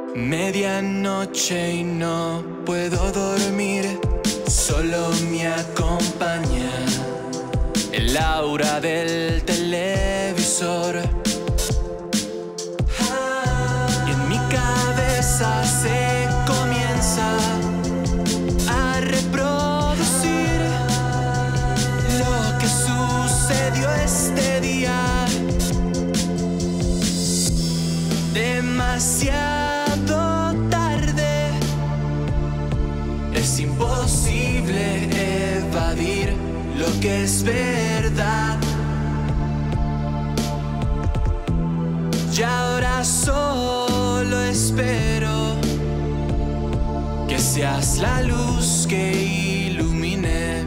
Medianoche y no puedo dormir, solo me acompaña el aura del televisor. Y en mi cabeza se comienza a reproducir lo que sucedió este día. Demasiado tarde, es imposible evadir lo que es verdad. Y ahora solo espero que seas la luz que ilumine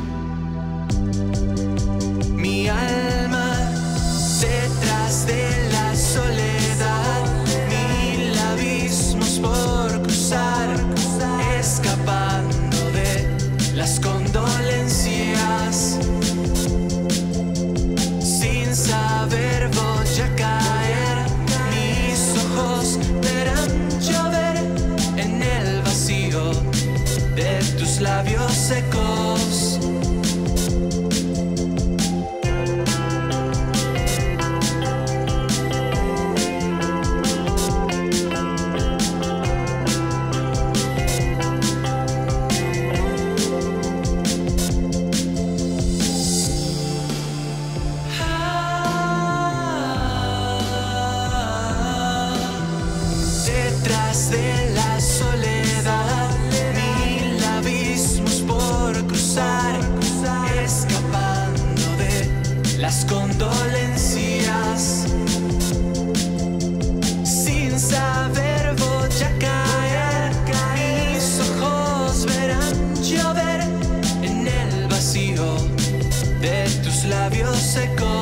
mi alma detrás de la soledad. Mil abismos por cruzar, escapando de las condolencias. Sin saber voy a caer, mis ojos verán llover en el vacío de tus labios secos. Detrás de la soledad, mil abismos por cruzar, escapando de las condolencias. Sin saber voy a caer, mis ojos verán llover en el vacío de tus labios secos.